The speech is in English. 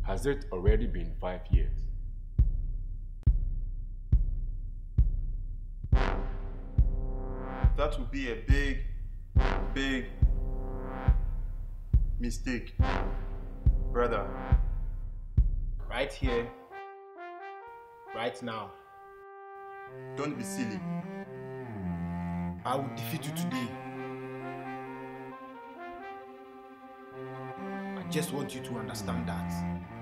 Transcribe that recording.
Has it already been 5 years? That would be a big mistake, brother. Right here, right now. Don't be silly. I will defeat you today. I just want you to understand that.